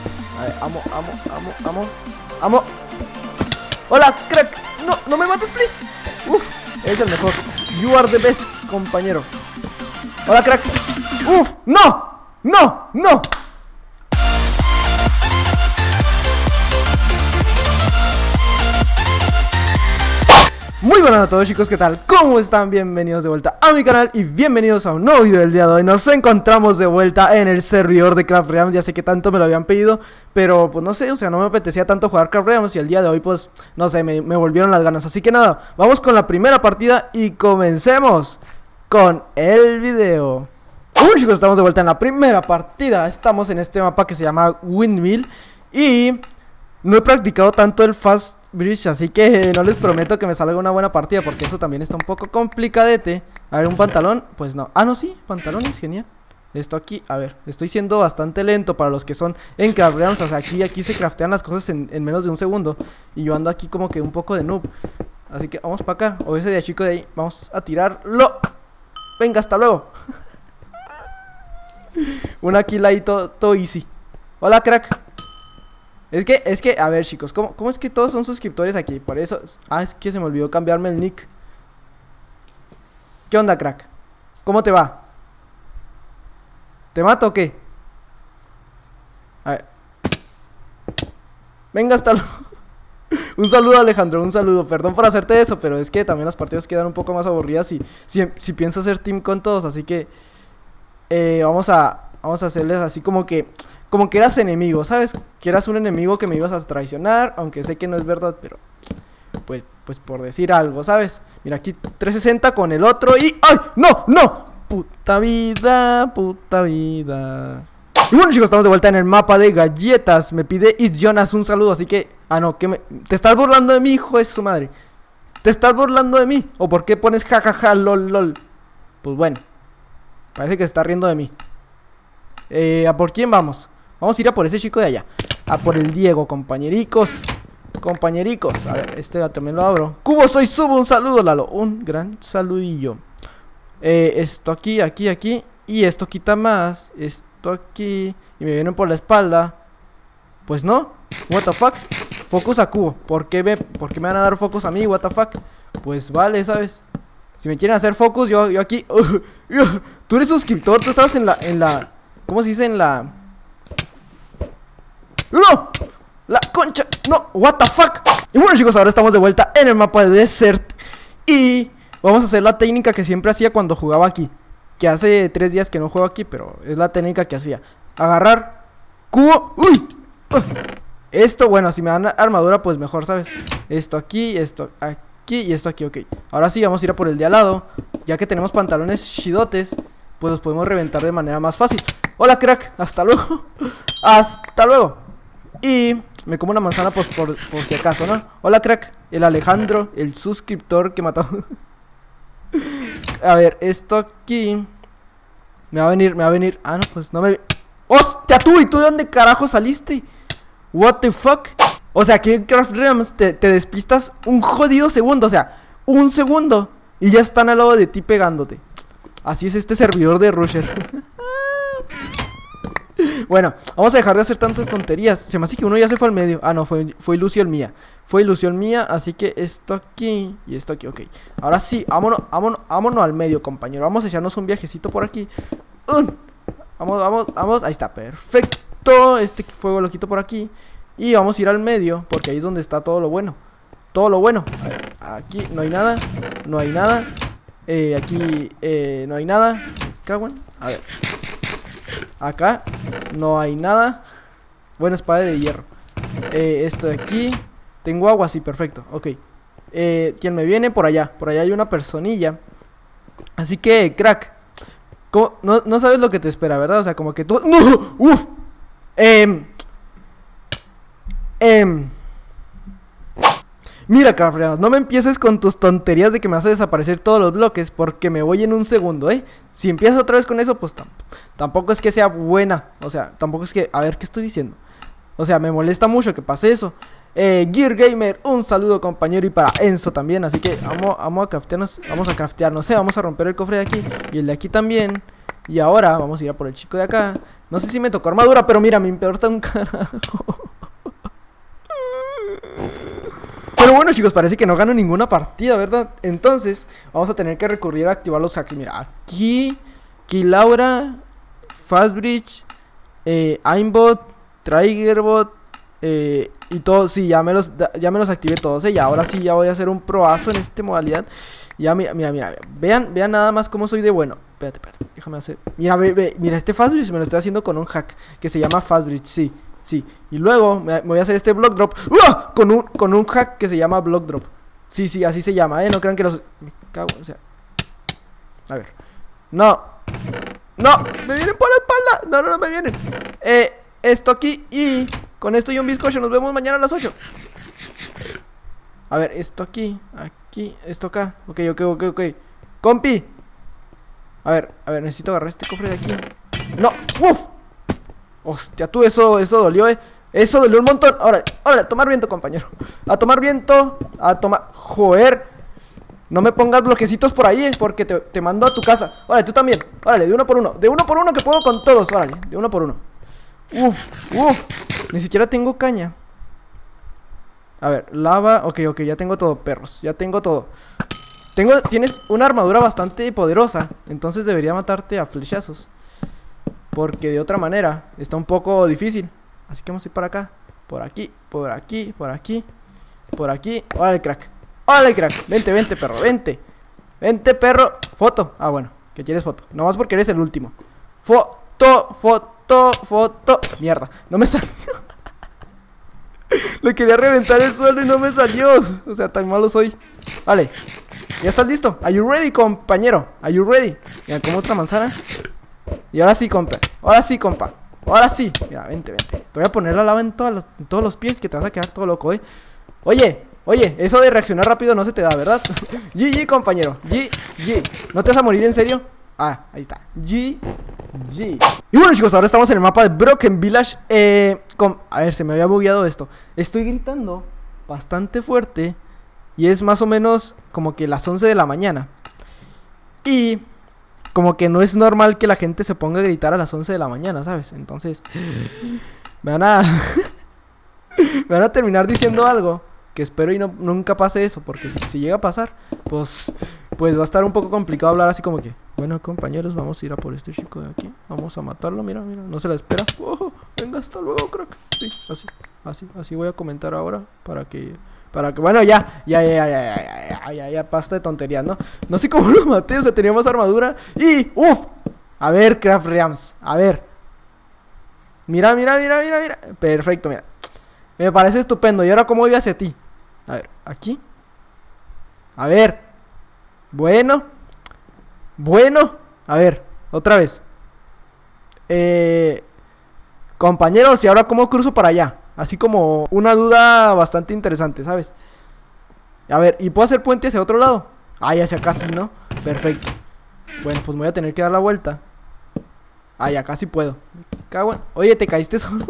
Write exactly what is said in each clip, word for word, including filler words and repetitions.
A ver, amo, amo, amo, amo, amo. Hola, crack. No, no me mates, please. Uf, es el mejor. You are the best, compañero. Hola, crack. Uf, no, no, no. Muy buenas a todos, chicos, ¿qué tal? ¿Cómo están? Bienvenidos de vuelta a mi canal y bienvenidos a un nuevo video del día de hoy. Nos encontramos de vuelta en el servidor de Craft Realms. Ya sé que tanto me lo habían pedido, pero pues no sé, o sea, no me apetecía tanto jugar Craft Realms. Y el día de hoy, pues, no sé, me, me volvieron las ganas. Así que nada, vamos con la primera partida y comencemos con el video. Bueno, chicos, estamos de vuelta en la primera partida. Estamos en este mapa que se llama Windmill y no he practicado tanto el Fast Bridge, así que no les prometo que me salga una buena partida, porque eso también está un poco complicadete. A ver, un pantalón, pues no. Ah, no, sí, pantalones, genial. Esto aquí, a ver, estoy siendo bastante lento para los que son en Craft Realms. O sea, aquí, aquí se craftean las cosas en, en menos de un segundo. Y yo ando aquí como que un poco de noob. Así que vamos para acá, o ese de chico de ahí. Vamos a tirarlo. Venga, hasta luego. Una kill ahí, todo, todo easy. Hola, crack. Es que, es que, a ver, chicos, ¿cómo, ¿cómo es que todos son suscriptores aquí? Por eso, ah, es que se me olvidó cambiarme el nick. ¿Qué onda, crack? ¿Cómo te va? ¿Te mato o qué? A ver. Venga, hasta luego. Un saludo, Alejandro, un saludo. Perdón por hacerte eso, pero es que también las partidas quedan un poco más aburridas y si, si pienso hacer team con todos, así que eh, vamos a, vamos a hacerles así como que Como que eras enemigo, ¿sabes? Que eras un enemigo que me ibas a traicionar, aunque sé que no es verdad, pero pues, pues por decir algo, ¿sabes? Mira, aquí trescientos sesenta con el otro y... ¡ay! ¡No! ¡No! Puta vida, puta vida. Y bueno, chicos, estamos de vuelta en el mapa de galletas. Me pide It's Jonas un saludo, así que... Ah, no, que me... ¿Te estás burlando de mí, hijo de su madre? ¿Te estás burlando de mí? ¿O por qué pones jajaja, lol, lol? Pues bueno, parece que se está riendo de mí. Eh, ¿a por quién vamos? Vamos a ir a por ese chico de allá. A por el Diego, compañericos. Compañericos. A ver, este también lo abro. Cubo, soy Subo, un saludo, Lalo. Un gran saludillo. eh, Esto aquí, aquí, aquí. Y esto quita más. Esto aquí. Y me vienen por la espalda. Pues no. What the fuck. Focus a Cubo. ¿Por qué me, por qué me van a dar focus a mí? What the fuck. Pues vale, ¿sabes? Si me quieren hacer focus, yo, yo aquí uh, uh, tú eres suscriptor, tú estabas en la, en la ¿cómo se dice? En la... ¡No! ¡La concha! ¡No! ¡What the fuck! Y bueno, chicos, ahora estamos de vuelta en el mapa de Desert. Y vamos a hacer la técnica que siempre hacía cuando jugaba aquí. Que hace tres días que no juego aquí, pero es la técnica que hacía. Agarrar cubo. ¡Uy! Uh. Esto, bueno, si me dan armadura, pues mejor, ¿sabes? Esto aquí, esto aquí y esto aquí, ok. Ahora sí, vamos a ir a por el de al lado. Ya que tenemos pantalones chidotes, pues los podemos reventar de manera más fácil. Hola, crack, hasta luego. Hasta luego. Y me como una manzana pues, por, por si acaso, ¿no? Hola, crack, el Alejandro, el suscriptor que mató. A ver, esto aquí me va a venir, me va a venir. Ah, no, pues no me... ¡Hostia, tú! ¿Y tú de dónde carajo saliste? What the fuck. O sea, que en Craft Realms te, te despistas un jodido segundo. O sea, un segundo y ya están al lado de ti pegándote. Así es este servidor de Rusher. Bueno, vamos a dejar de hacer tantas tonterías. Se me hace que uno ya se fue al medio. Ah, no, fue, fue ilusión mía. Fue ilusión mía, así que esto aquí y esto aquí, ok. Ahora sí, vámonos, vámonos, vámonos al medio, compañero. Vamos a echarnos un viajecito por aquí. uh, Vamos, vamos, vamos, ahí está, perfecto. Este fuego lo quito por aquí. Y vamos a ir al medio, porque ahí es donde está todo lo bueno. Todo lo bueno. A ver, aquí no hay nada. No hay nada. Eh, aquí eh, no hay nada. Caguan. A ver. Acá no hay nada. Buena espada de hierro. eh, Esto de aquí. Tengo agua, sí, perfecto, ok. eh, ¿Quién me viene? Por allá. Por allá hay una personilla. Así que, crack, ¿cómo? No, no sabes lo que te espera, ¿verdad? O sea, como que tú... ¡No! ¡Uf! Eh... Eh... Mira, Craft Realms, no me empieces con tus tonterías de que me hace desaparecer todos los bloques, porque me voy en un segundo, ¿eh? Si empiezas otra vez con eso, pues tampoco es que sea buena. O sea, tampoco es que... A ver, ¿qué estoy diciendo? O sea, me molesta mucho que pase eso. eh, Gear Gamer, un saludo, compañero. Y para Enzo también, así que vamos, vamos a craftearnos. Vamos a craftearnos, ¿eh? Vamos a romper el cofre de aquí y el de aquí también. Y ahora vamos a ir a por el chico de acá. No sé si me tocó armadura, pero mira, me importa un carajo. Pero bueno, chicos, parece que no gano ninguna partida, ¿verdad? Entonces, vamos a tener que recurrir a activar los hacks. Mira, aquí, aquí Laura, Fastbridge, eh, Aimbot, Triggerbot, eh, y todos, sí, ya me los, ya me los activé todos, ¿eh? Y ahora sí, ya voy a hacer un proazo en esta modalidad. Ya, mira, mira, mira, vean, vean nada más cómo soy de bueno. Espérate, espérate, déjame hacer. Mira, ve, ve, mira, este Fastbridge me lo estoy haciendo con un hack que se llama Fastbridge, sí. Sí, y luego me voy a hacer este block drop ¡Uah! con un con un hack que se llama block drop. Sí, sí, así se llama, eh, no crean que los... Me cago, o sea... A ver. No. No, me vienen por la espalda. No, no, no me vienen. Eh, esto aquí y... Con esto y un bizcocho, nos vemos mañana a las ocho. A ver, esto aquí, aquí, esto acá. Ok, ok, ok, ok. Compi. A ver, a ver, necesito agarrar este cofre de aquí. No, uf. Hostia, tú, eso, eso dolió, eh. Eso dolió un montón. Ahora, ahora, a tomar viento, compañero. A tomar viento. A tomar... Joder. No me pongas bloquecitos por ahí, eh, porque te, te mando a tu casa. Órale, tú también. Órale, de uno por uno. De uno por uno que puedo con todos. Órale, de uno por uno. Uf, uf. Ni siquiera tengo caña. A ver, lava. Ok, ok, ya tengo todo, perros. Ya tengo todo. Tengo, tienes una armadura bastante poderosa. Entonces debería matarte a flechazos. Porque de otra manera está un poco difícil. Así que vamos a ir para acá. Por aquí, por aquí, por aquí. Por aquí. Órale, crack. Órale, crack. Vente, vente, perro, vente. Vente, perro. Foto. Ah, bueno, que quieres foto. No más porque eres el último. Foto, foto, foto. Mierda, no me salió. Le quería reventar el suelo y no me salió. O sea, tan malo soy. Vale, ya estás listo. Are you ready, compañero? Are you ready? Mira, como otra manzana. Y ahora sí, compa. Ahora sí, compa. Ahora sí. Mira, vente, vente. Te voy a poner la lava en, todas los, en todos los pies, que te vas a quedar todo loco, eh. Oye, oye, eso de reaccionar rápido no se te da, ¿verdad? G G, compañero. G G. ¿No te vas a morir en serio? Ah, ahí está. G G. Y bueno, chicos, ahora estamos en el mapa de Broken Village. Eh, con... A ver, se me había bugueado esto. Estoy gritando bastante fuerte. Y es más o menos como que las once de la mañana. Y... como que no es normal que la gente se ponga a gritar a las once de la mañana, ¿sabes? Entonces, me van a... me van a terminar diciendo algo que espero y no, nunca pase eso. Porque si, si llega a pasar, pues pues va a estar un poco complicado hablar así como que... Bueno, compañeros, vamos a ir a por este chico de aquí. Vamos a matarlo, mira, mira, no se la espera. Oh, venga, hasta luego, crack. Sí, así, así, así voy a comentar ahora para que... Para que, bueno, ya, ya, ya, ya, ya, ya, ya, ya, ya, basta de tonterías, ¿no? No sé cómo lo maté, o sea, tenía más armadura. Y, uff, a ver, Craft Rams, a ver. Mira, mira, mira, mira, mira. Perfecto, mira. Me parece estupendo. Y ahora, ¿cómo voy hacia ti? A ver, aquí. A ver. Bueno. Bueno. A ver, otra vez. Eh... Compañeros, ¿y ahora cómo cruzo para allá? Así como una duda bastante interesante, ¿sabes? A ver, ¿y puedo hacer puente hacia otro lado? Ah, ya hacia acá sí, ¿no? Perfecto. Bueno, pues me voy a tener que dar la vuelta. Ah, ya casi puedo. Cago en... Oye, ¿te caíste solo?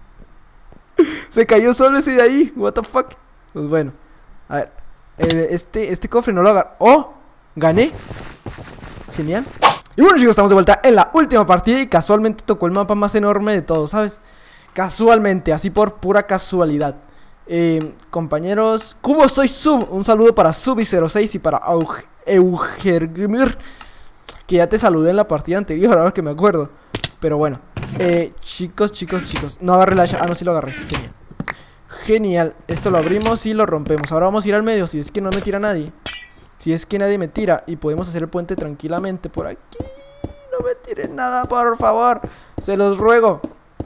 Se cayó solo ese de ahí. What the fuck. Pues bueno. A ver. Eh, este, este cofre no lo agarro. ¡Oh! Gané. Genial. Y bueno, chicos, estamos de vuelta en la última partida. Y casualmente tocó el mapa más enorme de todos, ¿sabes? Casualmente, así por pura casualidad. eh, Compañeros, Cubo soy Sub. Un saludo para Subi cero seis y para Eugergmir, que ya te saludé en la partida anterior, ahora que me acuerdo. Pero bueno, eh, chicos, chicos, chicos. No agarré la... Ah, no, sí lo agarré. Genial. Genial. Esto lo abrimos y lo rompemos. Ahora vamos a ir al medio, si es que no me tira nadie. Si es que nadie me tira. Y podemos hacer el puente tranquilamente por aquí. No me tiren nada, por favor. Se los ruego.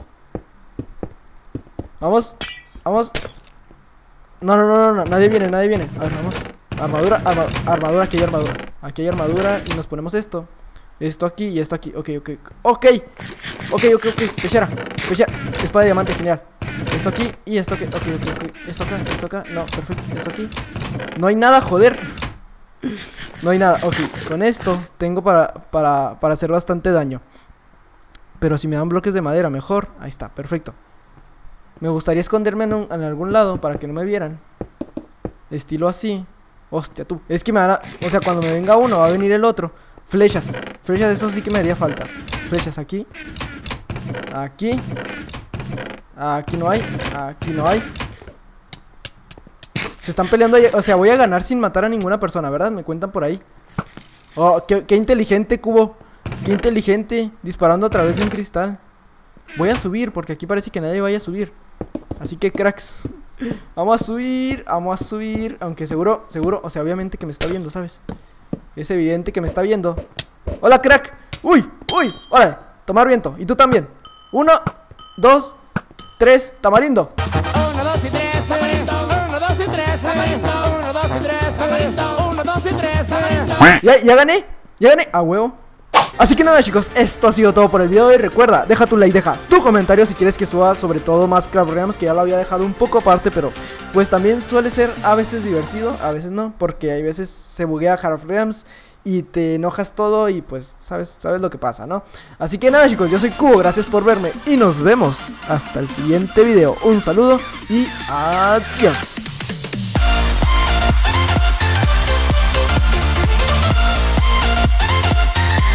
Vamos, vamos. No, no, no, no, no, nadie viene, nadie viene. A ver, vamos. Armadura, arma, armadura, aquí hay armadura. Aquí hay armadura y nos ponemos esto. Esto aquí y esto aquí. Ok, ok, ok. Ok, ok, ok. Pechera, pechera. Espada de diamante, genial. Esto aquí y esto aquí. Ok, ok, ok. Esto acá, esto acá. No, perfecto. Esto aquí. No hay nada, joder. No hay nada. Ok, con esto tengo para, para, para hacer bastante daño. Pero si me dan bloques de madera, mejor. Ahí está, perfecto. Me gustaría esconderme en, un, en algún lado para que no me vieran. Estilo así. Hostia, tú. Es que me van a... O sea, cuando me venga uno, va a venir el otro. Flechas, flechas, eso sí que me haría falta. Flechas aquí. Aquí. Aquí no hay, aquí no hay. Se están peleando ahí. O sea, voy a ganar sin matar a ninguna persona, ¿verdad? Me cuentan por ahí. Oh, qué, qué inteligente, Cubo. Qué inteligente, disparando a través de un cristal. Voy a subir, porque aquí parece que nadie vaya a subir. Así que, cracks, vamos a subir, vamos a subir. Aunque seguro, seguro, o sea, obviamente que me está viendo, ¿sabes? Es evidente que me está viendo. Hola, crack. Uy, uy, órale, tomar viento, y tú también. Uno, dos, tres, tamarindo. Uno, dos y tres, tamarindo. Uno, dos y tres, tamarindo. Uno, dos y tres, tamarindo. Uno, dos y tres, tamarindo. Ya, ya gané, ya gané, a huevo. Así que nada, chicos, esto ha sido todo por el video de hoy. Recuerda, deja tu like, deja tu comentario si quieres que suba sobre todo más Craft Realms, que ya lo había dejado un poco aparte, pero pues también suele ser a veces divertido, a veces no, porque hay veces se buguea Craft Realms y te enojas todo y pues sabes, sabes lo que pasa, ¿no? Así que nada, chicos, yo soy Cubo, gracias por verme y nos vemos hasta el siguiente video. Un saludo y adiós.